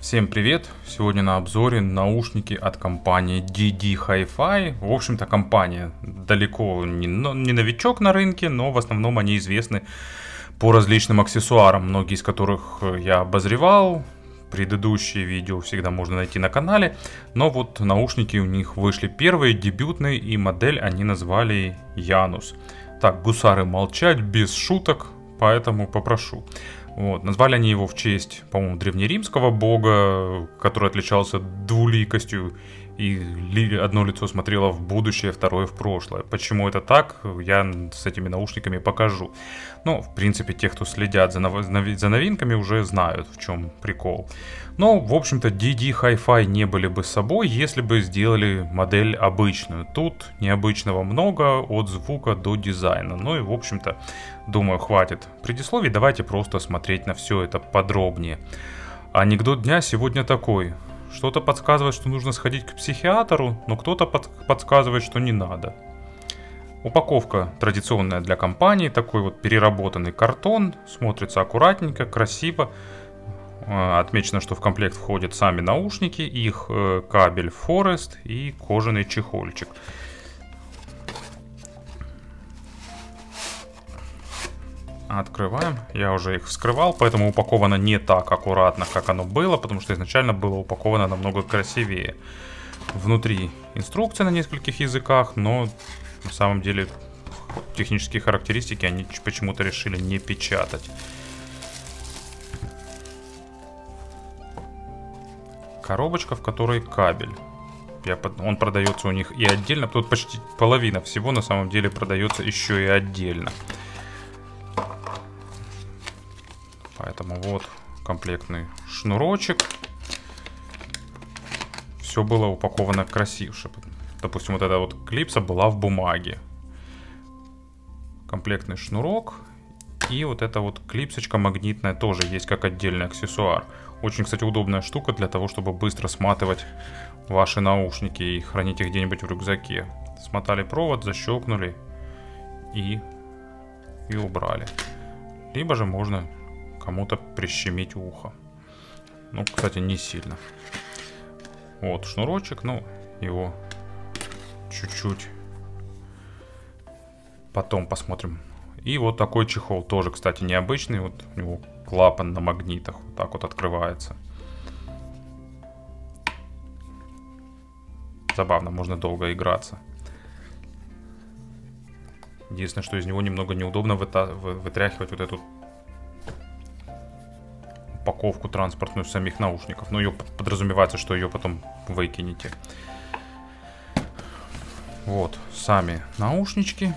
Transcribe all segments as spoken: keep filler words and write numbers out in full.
Всем привет! Сегодня на обзоре наушники от компании ди ди Hi-Fi. В общем-то, компания далеко не, не новичок на рынке, но в основном они известны по различным аксессуарам, многие из которых я обозревал. Предыдущие видео всегда можно найти на канале. Но вот наушники у них вышли первые, дебютные, и модель они назвали Janus. Так, гусары молчать, без шуток, поэтому попрошу. Вот. Назвали они его в честь, по-моему, древнеримского бога, который отличался двуликостью, и одно лицо смотрело в будущее, второе в прошлое. Почему это так, я с этими наушниками покажу. Но, в принципе, те, кто следят за, нов... за новинками, уже знают, в чем прикол. Но, в общем-то, ди ди Hi-Fi не были бы собой, если бы сделали модель обычную. Тут необычного много, от звука до дизайна. Ну и, в общем-то, думаю, хватит предисловий. Давайте просто смотреть на все это подробнее. Анекдот дня сегодня такой. Что-то подсказывает, что нужно сходить к психиатру, но кто-то под... подсказывает, что не надо. Упаковка традиционная для компании. Такой вот переработанный картон. Смотрится аккуратненько, красиво. Отмечено, что в комплект входят сами наушники, их кабель Forest и кожаный чехольчик. Открываем. Я уже их вскрывал, поэтому упаковано не так аккуратно, как оно было, потому что изначально было упаковано намного красивее. Внутри инструкция на нескольких языках, но на самом деле технические характеристики они почему-то решили не печатать. Коробочка, в которой кабель. Я, он продается у них и отдельно. Тут почти половина всего на самом деле продается еще и отдельно. Поэтому вот комплектный шнурочек. Все было упаковано красивше. Допустим, вот эта вот клипса была в бумаге. Комплектный шнурок. И вот эта вот клипсочка магнитная тоже есть как отдельный аксессуар. Очень, кстати, удобная штука для того, чтобы быстро сматывать ваши наушники и хранить их где-нибудь в рюкзаке. Смотали провод, защелкнули и, и убрали. Либо же можно кому-то прищемить ухо. Ну, кстати, не сильно. Вот шнурочек, ну, его чуть-чуть потом посмотрим. И вот такой чехол тоже, кстати, необычный. Вот у него клапан на магнитах. Вот так вот открывается. Забавно, можно долго играться. Единственное, что из него немного неудобно вытряхивать вот эту упаковку транспортную самих наушников. Но ее подразумевается, что ее потом выкинете. Вот, сами наушнички.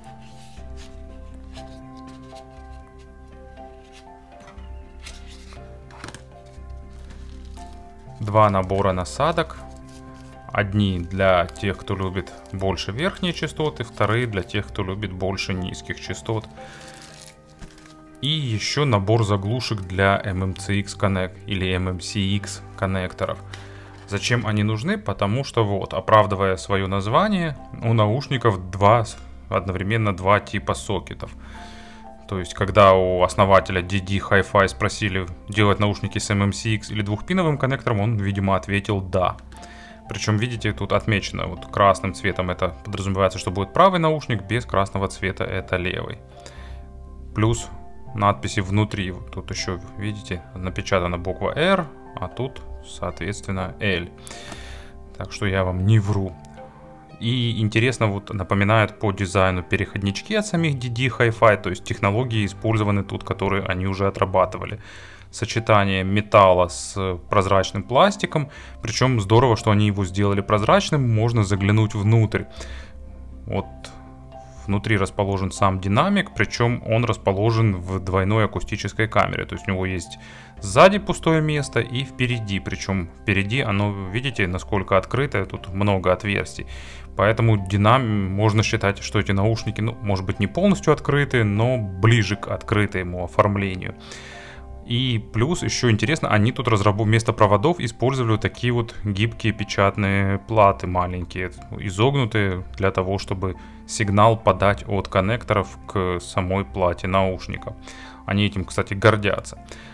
Два набора насадок. Одни для тех, кто любит больше верхние частоты, вторые для тех, кто любит больше низких частот. И еще набор заглушек для эм эм си икс Connect или эм эм си икс коннекторов. Зачем они нужны? Потому что вот, оправдывая свое название, у наушников два, одновременно два типа сокетов. То есть, когда у основателя ди ди Hi-Fi спросили делать наушники с эм эм си икс или двухпиновым коннектором, он, видимо, ответил «да». Причем, видите, тут отмечено вот красным цветом, это подразумевается, что будет правый наушник, без красного цвета это левый. Плюс надписи внутри, вот тут еще, видите, напечатана буква R, а тут, соответственно, L. Так что я вам не вру. И интересно, вот напоминают по дизайну переходнички от самих ди ди Hi-Fi, то есть технологии использованы тут, которые они уже отрабатывали. Сочетание металла с прозрачным пластиком, причем здорово, что они его сделали прозрачным, можно заглянуть внутрь. Вот внутри расположен сам динамик, причем он расположен в двойной акустической камере, то есть у него есть сзади пустое место и впереди, причем впереди оно, видите, насколько открытое, тут много отверстий. Поэтому динам... можно считать, что эти наушники, ну, может быть, не полностью открытые, но ближе к открытому оформлению. И плюс, еще интересно, они тут разработ... вместо проводов использовали вот такие вот гибкие печатные платы маленькие, изогнутые для того, чтобы сигнал подать от коннекторов к самой плате наушника. Они этим, кстати, гордятся. В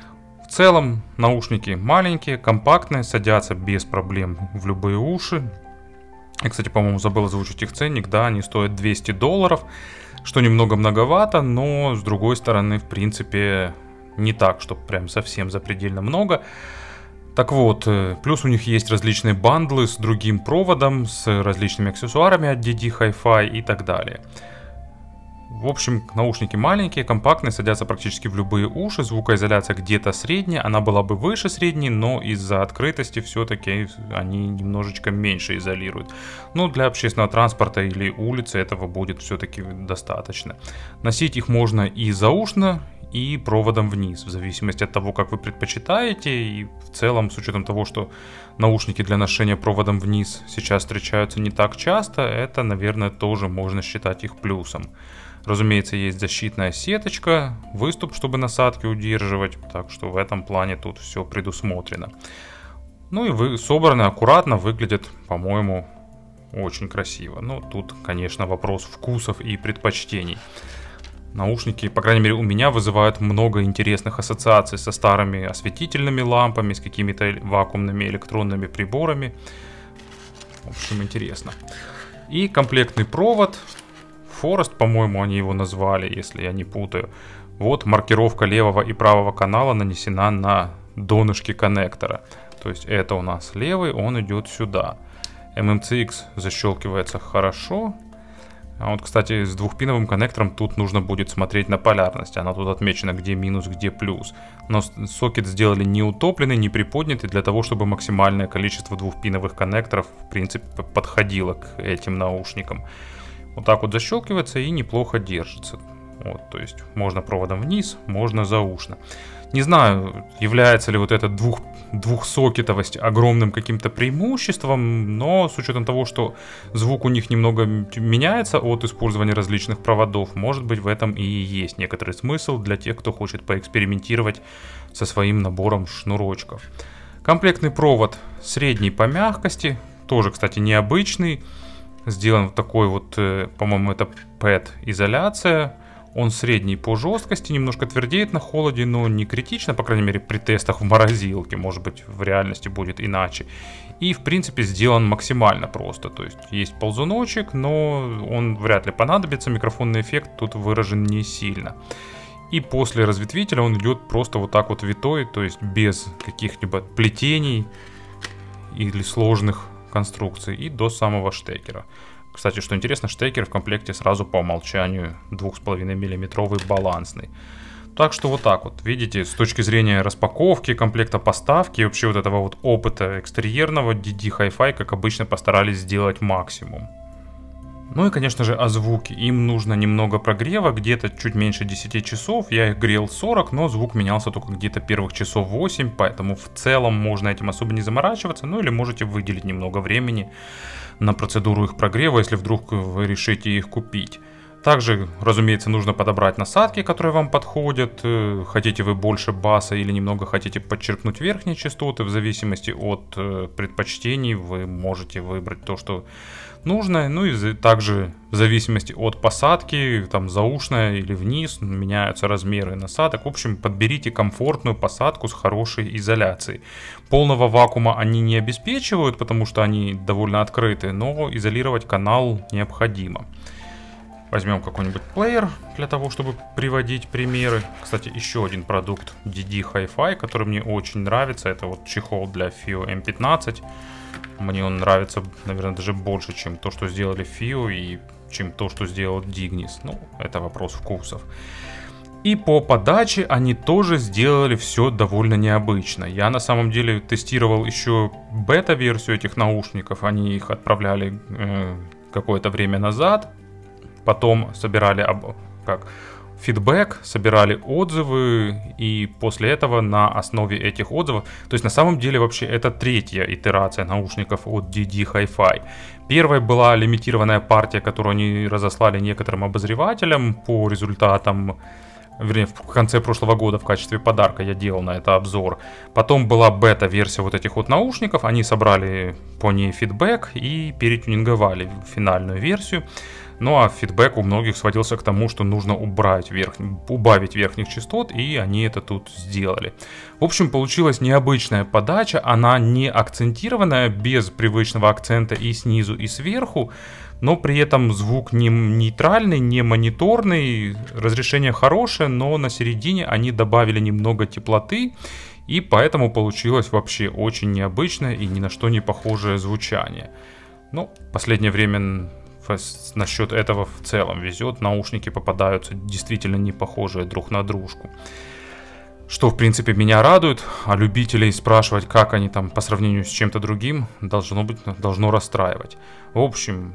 целом наушники маленькие, компактные, садятся без проблем в любые уши. Я, кстати, по-моему, забыл озвучить их ценник, да, они стоят двести долларов, что немного многовато, но с другой стороны, в принципе, не так, что прям совсем запредельно много. Так вот, плюс у них есть различные бандлы с другим проводом, с различными аксессуарами от ди ди Hi-Fi и так далее. В общем, наушники маленькие, компактные, садятся практически в любые уши, звукоизоляция где-то средняя, она была бы выше средней, но из-за открытости все-таки они немножечко меньше изолируют. Но для общественного транспорта или улицы этого будет все-таки достаточно. Носить их можно и заушно, и проводом вниз, в зависимости от того, как вы предпочитаете. И в целом, с учетом того, что наушники для ношения проводом вниз сейчас встречаются не так часто, это, наверное, тоже можно считать их плюсом. Разумеется, есть защитная сеточка, выступ, чтобы насадки удерживать, так что в этом плане тут все предусмотрено. Ну и вы собраны аккуратно, выглядят, по-моему, очень красиво. Но тут, конечно, вопрос вкусов и предпочтений. Наушники, по крайней мере, у меня вызывают много интересных ассоциаций со старыми осветительными лампами, с какими-то вакуумными электронными приборами. В общем, интересно. И комплектный провод. Forest, по-моему, они его назвали, если я не путаю. Вот маркировка левого и правого канала нанесена на донышке коннектора. То есть это у нас левый, он идет сюда. эм эм си икс защелкивается хорошо. А вот, кстати, с двухпиновым коннектором тут нужно будет смотреть на полярность. Она тут отмечена, где минус, где плюс. Но сокет сделали не утопленный, не приподнятый, для того, чтобы максимальное количество двухпиновых коннекторов, в принципе, подходило к этим наушникам. Вот так вот защелкивается и неплохо держится. Вот, то есть можно проводом вниз, можно заушно. Не знаю, является ли вот эта двух, двухсокетовость огромным каким-то преимуществом, но с учетом того, что звук у них немного меняется от использования различных проводов, может быть, в этом и есть некоторый смысл для тех, кто хочет поэкспериментировать со своим набором шнурочков. Комплектный провод средний по мягкости, тоже, кстати, необычный. Сделан вот такой вот, по-моему, это пэт-изоляция. Он средний по жесткости, немножко твердеет на холоде, но не критично, по крайней мере, при тестах в морозилке. Может быть, в реальности будет иначе. И, в принципе, сделан максимально просто. То есть, есть ползуночек, но он вряд ли понадобится. Микрофонный эффект тут выражен не сильно. И после разветвителя он идет просто вот так вот витой, то есть без каких-либо плетений или сложных конструкций, и до самого штекера. Кстати, что интересно, штекер в комплекте сразу по умолчанию два с половиной миллиметровый балансный. Так что вот так вот, видите, с точки зрения распаковки, комплекта поставки и вообще вот этого вот опыта экстерьерного, ди ди Hi-Fi, как обычно, постарались сделать максимум. Ну и, конечно же, о звуке. Им нужно немного прогрева, где-то чуть меньше десяти часов. Я их грел сорок, но звук менялся только где-то первых часов восемь, поэтому в целом можно этим особо не заморачиваться. Ну или можете выделить немного времени на процедуру их прогрева, если вдруг вы решите их купить. Также, разумеется, нужно подобрать насадки, которые вам подходят. Хотите вы больше баса или немного хотите подчеркнуть верхние частоты, в зависимости от предпочтений вы можете выбрать то, что нужно. Ну и также в зависимости от посадки, там заушная или вниз, меняются размеры насадок. В общем, подберите комфортную посадку с хорошей изоляцией. Полного вакуума они не обеспечивают, потому что они довольно открыты, но изолировать канал необходимо. Возьмем какой-нибудь плеер для того, чтобы приводить примеры. Кстати, еще один продукт ди ди Hi-Fi, который мне очень нравится. Это вот чехол для фио эм пятнадцать. Мне он нравится, наверное, даже больше, чем то, что сделали фио и чем то, что сделал Dignis. Ну, это вопрос вкусов. И по подаче они тоже сделали все довольно необычно. Я на самом деле тестировал еще бета-версию этих наушников. Они их отправляли э, какое-то время назад. Потом собирали как, фидбэк, собирали отзывы, и после этого на основе этих отзывов, то есть на самом деле вообще это третья итерация наушников от ди ди Hi-Fi. Первая была лимитированная партия, которую они разослали некоторым обозревателям по результатам, вернее, в конце прошлого года в качестве подарка я делал на это обзор. Потом была бета-версия вот этих вот наушников, они собрали по ней фидбэк и перетюнинговали финальную версию. Ну а фидбэк у многих сводился к тому, что нужно убрать верх... убавить верхних частот, и они это тут сделали. В общем, получилась необычная подача, она не акцентированная, без привычного акцента и снизу, и сверху, но при этом звук не нейтральный, не мониторный, разрешение хорошее, но на середине они добавили немного теплоты, и поэтому получилось вообще очень необычное и ни на что не похожее звучание. Ну, в последнее время насчет этого в целом везет, наушники попадаются действительно не похожие друг на дружку. Что, в принципе, меня радует, а любителей спрашивать, как они там по сравнению с чем-то другим, должно быть, должно расстраивать. В общем,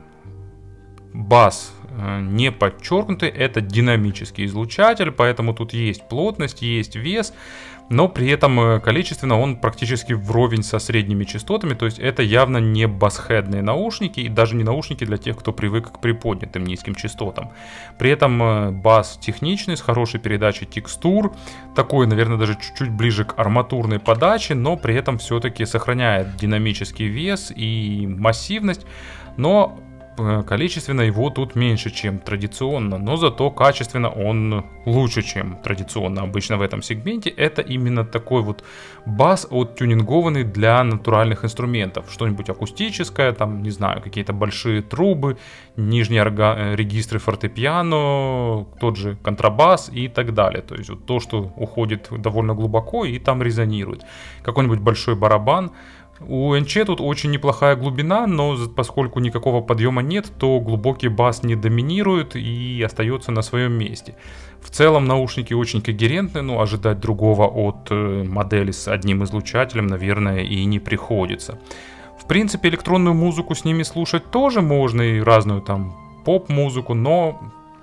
бас не подчеркнутый, это динамический излучатель, поэтому тут есть плотность, есть вес, но при этом количественно он практически вровень со средними частотами, то есть это явно не басхедные наушники и даже не наушники для тех, кто привык к приподнятым низким частотам. При этом бас техничный, с хорошей передачей текстур, такой, наверное, даже чуть-чуть ближе к арматурной подаче, но при этом все-таки сохраняет динамический вес и массивность, но количественно его тут меньше, чем традиционно, но зато качественно он лучше, чем традиционно обычно в этом сегменте. Это именно такой вот бас оттюнингованный для натуральных инструментов. Что-нибудь акустическое, там, не знаю, какие-то большие трубы, нижние регистры фортепиано, тот же контрабас и так далее. То есть вот то, что уходит довольно глубоко и там резонирует. Какой-нибудь большой барабан. У эн че тут очень неплохая глубина, но поскольку никакого подъема нет, то глубокий бас не доминирует и остается на своем месте. В целом наушники очень когерентны, но ожидать другого от модели с одним излучателем, наверное, и не приходится. В принципе, электронную музыку с ними слушать тоже можно, и разную там поп-музыку, но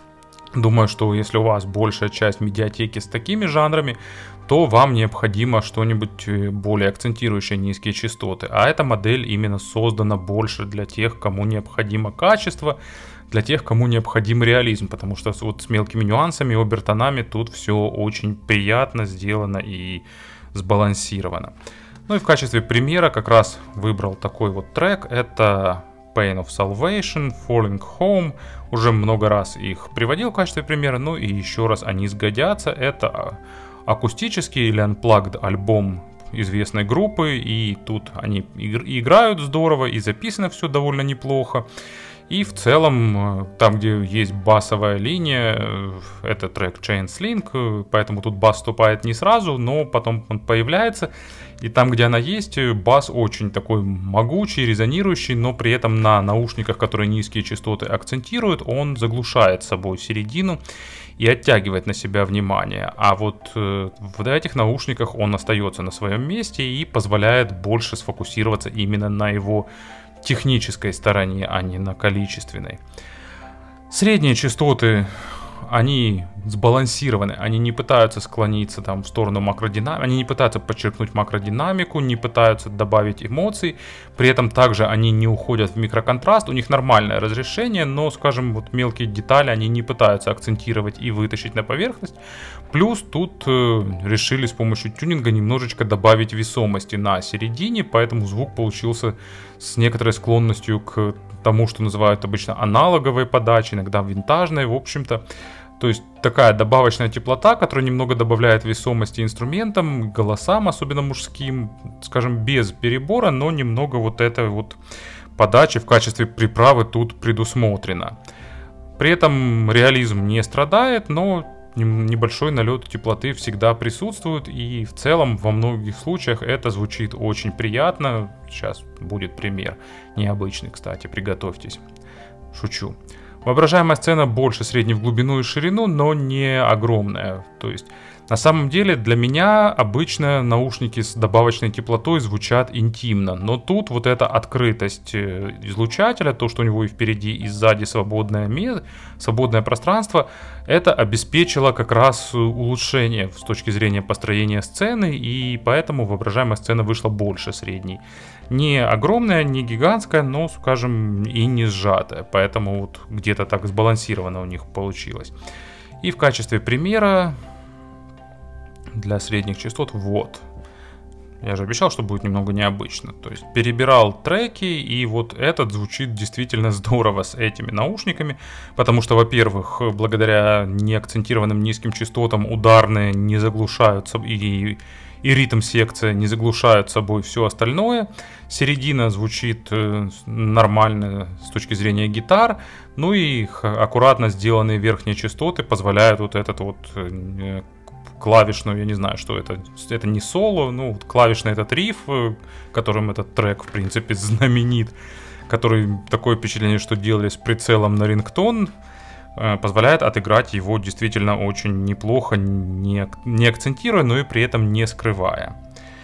думаю, что если у вас большая часть медиатеки с такими жанрами, то вам необходимо что-нибудь более акцентирующее низкие частоты. А эта модель именно создана больше для тех, кому необходимо качество, для тех, кому необходим реализм, потому что вот с мелкими нюансами, обертонами тут все очень приятно сделано и сбалансировано. Ну и в качестве примера как раз выбрал такой вот трек, это Pain of Salvation, Falling Home. Уже много раз их приводил в качестве примера, ну и еще раз они сгодятся. Это акустический или unplugged альбом известной группы, и тут они играют здорово, и записано все довольно неплохо. И в целом, там, где есть басовая линия, это трек Chain Sling, поэтому тут бас вступает не сразу, но потом он появляется. И там, где она есть, бас очень такой могучий, резонирующий, но при этом на наушниках, которые низкие частоты акцентируют, он заглушает собой середину и оттягивает на себя внимание. А вот э, в этих наушниках он остается на своем месте и позволяет больше сфокусироваться именно на его технической стороне, а не на количественной. Средние частоты, они сбалансированы, они не пытаются склониться там в сторону макродинамики, они не пытаются подчеркнуть макродинамику, не пытаются добавить эмоций, при этом также они не уходят в микроконтраст, у них нормальное разрешение, но, скажем, вот мелкие детали они не пытаются акцентировать и вытащить на поверхность. Плюс тут э, решили с помощью тюнинга немножечко добавить весомости на середине, поэтому звук получился с некоторой склонностью к тому, что называют обычно аналоговой подачей, иногда винтажной, в общем-то. То есть такая добавочная теплота, которая немного добавляет весомости инструментам, голосам, особенно мужским, скажем, без перебора, но немного вот этой вот подачи в качестве приправы тут предусмотрено. При этом реализм не страдает, но небольшой налет теплоты всегда присутствует, и в целом во многих случаях это звучит очень приятно. Сейчас будет пример необычный, кстати, приготовьтесь. Шучу. Воображаемая сцена больше средней в глубину и ширину, но не огромная. То есть, на самом деле, для меня обычно наушники с добавочной теплотой звучат интимно. Но тут вот эта открытость излучателя, то, что у него и впереди, и сзади свободное, место, свободное пространство, это обеспечило как раз улучшение с точки зрения построения сцены, и поэтому воображаемая сцена вышла больше средней. Не огромная, не гигантская, но, скажем, и не сжатая. Поэтому вот где-то так сбалансировано у них получилось. И в качестве примера для средних частот вот. Я же обещал, что будет немного необычно. То есть перебирал треки, и вот этот звучит действительно здорово с этими наушниками. Потому что, во-первых, благодаря неакцентированным низким частотам ударные не заглушаются, и, и ритм-секция не заглушают собой все остальное. Середина звучит нормально с точки зрения гитар. Ну и аккуратно сделанные верхние частоты позволяют вот этот вот... клавишную, я не знаю, что это, это не соло, ну, клавишный этот риф, которым этот трек, в принципе, знаменит, который такое впечатление, что делали с прицелом на рингтон, позволяет отыграть его действительно очень неплохо, не, не акцентируя, но и при этом не скрывая.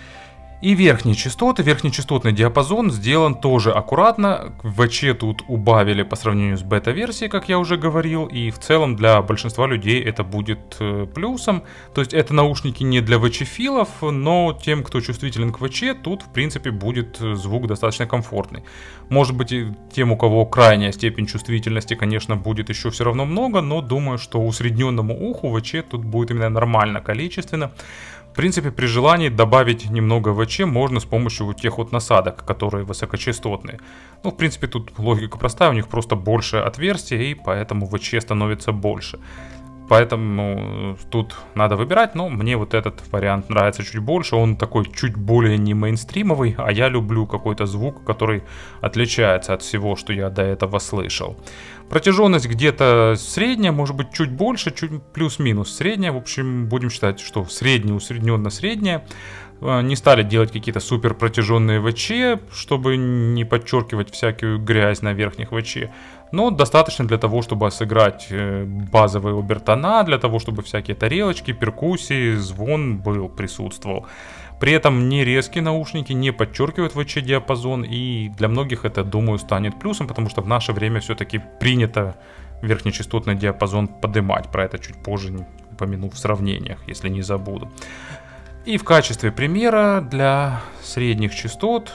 И верхние частоты, верхнечастотный диапазон сделан тоже аккуратно. ВЧ тут убавили по сравнению с бета-версией, как я уже говорил, и в целом для большинства людей это будет плюсом. То есть это наушники не для ВЧ-филов, но тем, кто чувствителен к ВЧ, тут в принципе будет звук достаточно комфортный. Может быть, и тем, у кого крайняя степень чувствительности, конечно, будет еще все равно много, но думаю, что усредненному уху ВЧ тут будет именно нормально, количественно. В принципе, при желании добавить немного ВЧ можно с помощью вот тех вот насадок, которые высокочастотные. Ну, в принципе, тут логика простая, у них просто больше отверстий, и поэтому ВЧ становится больше. Поэтому тут надо выбирать, но мне вот этот вариант нравится чуть больше. Он такой чуть более не мейнстримовый, а я люблю какой-то звук, который отличается от всего, что я до этого слышал. Протяженность где-то средняя, может быть чуть больше, чуть плюс-минус средняя. В общем, будем считать, что средняя, усредненно-средняя. Не стали делать какие-то супер протяженные ВЧ, чтобы не подчеркивать всякую грязь на верхних ВЧ. Но достаточно для того, чтобы сыграть базовые обертона, для того, чтобы всякие тарелочки, перкуссии, звон был, присутствовал. При этом не резкие наушники, не подчеркивают ВЧ-диапазон, и для многих это, думаю, станет плюсом, потому что в наше время все-таки принято верхнечастотный диапазон поднимать. Про это чуть позже упомяну в сравнениях, если не забуду. И в качестве примера для средних частот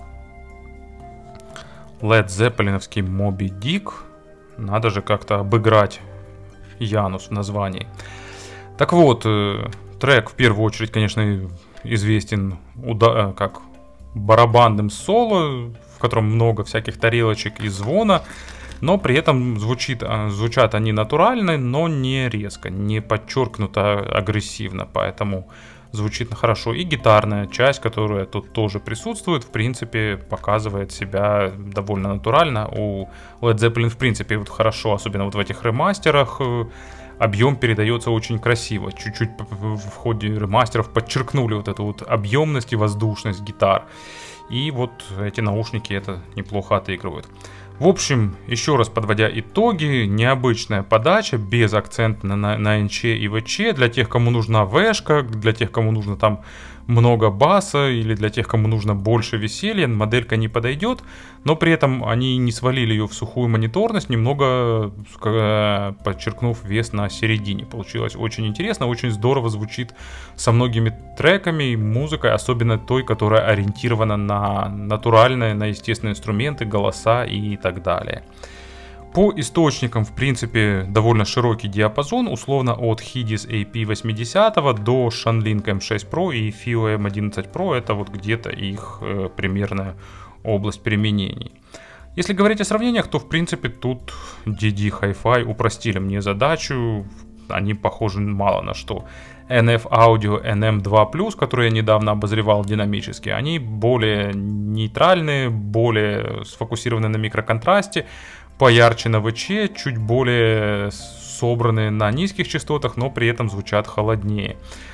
Led Zeppelin'овский Moby Dick. Надо же как-то обыграть Янус в названии. Так вот, трек в первую очередь, конечно, известен уда- как барабанным соло, в котором много всяких тарелочек и звона. Но при этом звучит, звучат они натурально, но не резко, не подчеркнуто агрессивно. Поэтому звучит хорошо. И гитарная часть, которая тут тоже присутствует, в принципе, показывает себя довольно натурально. У Led Zeppelin, в принципе, вот хорошо, особенно вот в этих ремастерах, объем передается очень красиво. Чуть-чуть в ходе ремастеров подчеркнули вот эту вот объемность и воздушность гитар. И вот эти наушники это неплохо отыгрывают. В общем, еще раз подводя итоги, необычная подача, без акцента на, на, на эн че и вэ че, для тех, кому нужна вэшка, для тех, кому нужно там много баса, или для тех, кому нужно больше веселья, моделька не подойдет, но при этом они не свалили ее в сухую мониторность, немного подчеркнув вес на середине. Получилось очень интересно, очень здорово звучит со многими треками, музыкой, особенно той, которая ориентирована на натуральные, на естественные инструменты, голоса и так далее. По источникам, в принципе, довольно широкий диапазон, условно от Hidis эй пи восемьдесят до Shanlink эм шесть про и Fio эм одиннадцать про, это вот где-то их э, примерная область применений. Если говорить о сравнениях, то в принципе тут ди ди Hi-Fi упростили мне задачу, они похожи мало на что. эн эф Audio эн эм два плюс, который я недавно обозревал динамически, они более нейтральные, более сфокусированы на микроконтрасте, поярче на вэ че, чуть более собранные на низких частотах, но при этом звучат холоднее.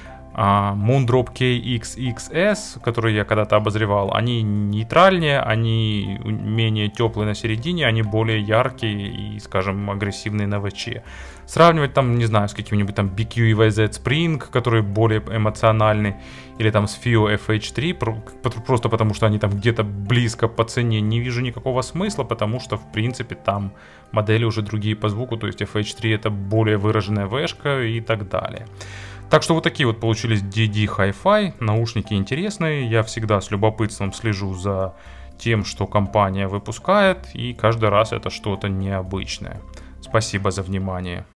Moondrop кей икс икс эс, который я когда-то обозревал, они нейтральнее, они менее теплые на середине, они более яркие и, скажем, агрессивные на вэ че. Сравнивать там, не знаю, с каким-нибудь там би кью и вай зет Spring, который более эмоциональный, или там с Fio эф эйч три, просто потому что они там где-то близко по цене, не вижу никакого смысла, потому что, в принципе, там модели уже другие по звуку, то есть эф эйч три это более выраженная вэшка и так далее. Так что вот такие вот получились ди ди Hi-Fi, наушники интересные, я всегда с любопытством слежу за тем, что компания выпускает, и каждый раз это что-то необычное. Спасибо за внимание.